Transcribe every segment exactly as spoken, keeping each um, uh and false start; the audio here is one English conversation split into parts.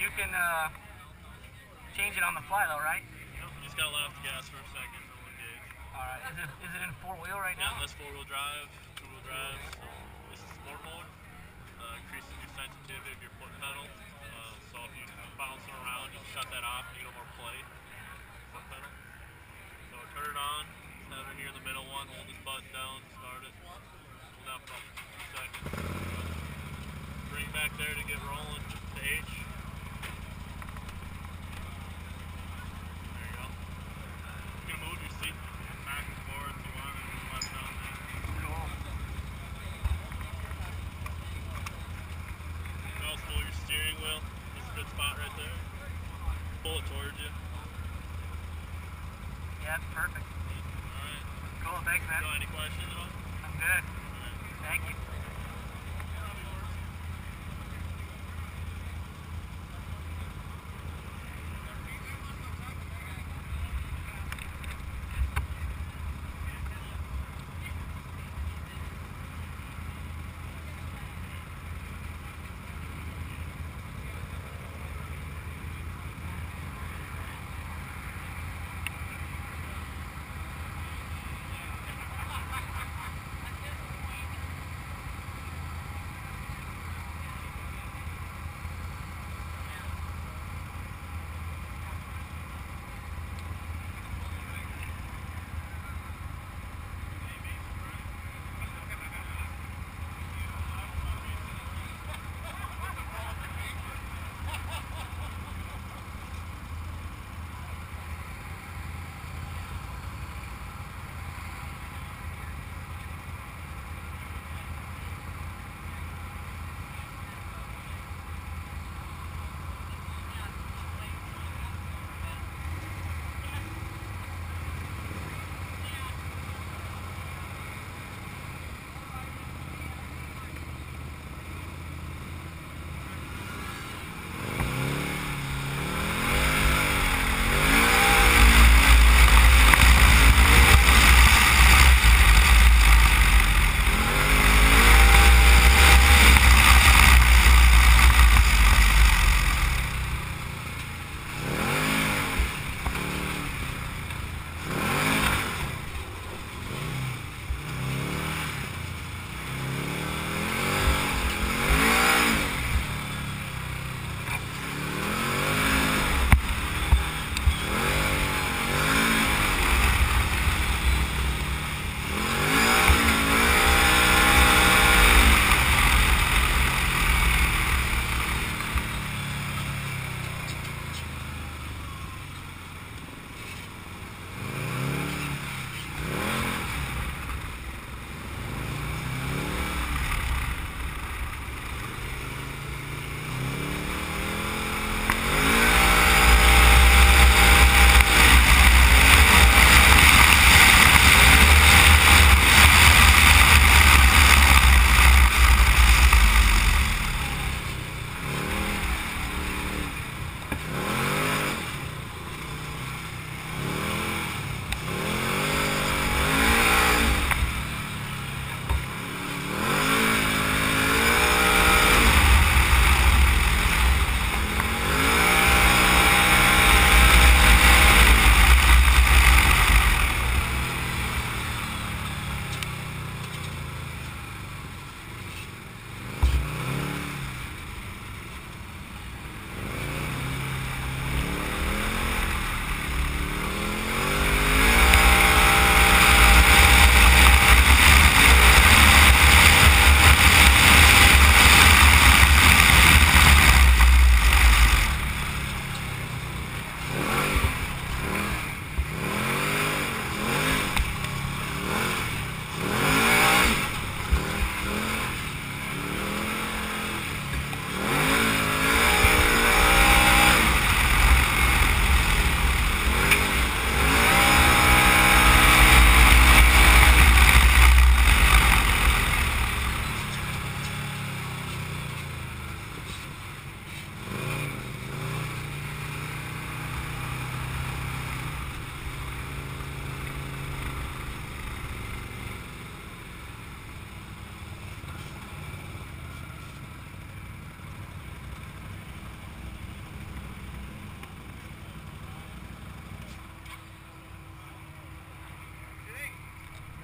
you can uh, change it on the fly though, right? Yep, you just gotta let off the gas for a second, no engage. Alright, is it, is it in four wheel right Yeah, now? that's four wheel drive, two wheel drive. So this is sport mode. Uh, increases your sensitivity of your foot pedal. Uh, so if you're bouncing around, you shut that off and you get a little more play. Foot pedal. So turn it on, have it here in the middle one, hold this button down, start it. Hold down for about two seconds. Bring back there to get rolling to H. There you go. You can move your seat back and forth if you want and left on there. Cool. You can also move your steering wheel. This is a good spot right there. Pull it towards you. Yeah, it's perfect. Alright. Cool, thanks man. So any questions at all? I'm good. Thank you.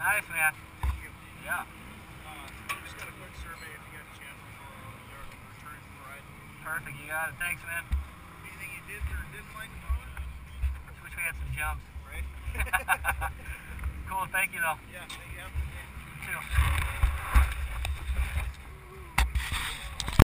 Nice, man. Thank you. Yeah. Uh, just got a quick survey if you got a chance before uh, you're returning from the ride. Perfect. You got it. Thanks, man. Anything you did or didn't like about it? Just wish we had some jumps. Right? Cool. Thank you, though. Yeah, thank you. Have a good day. You too.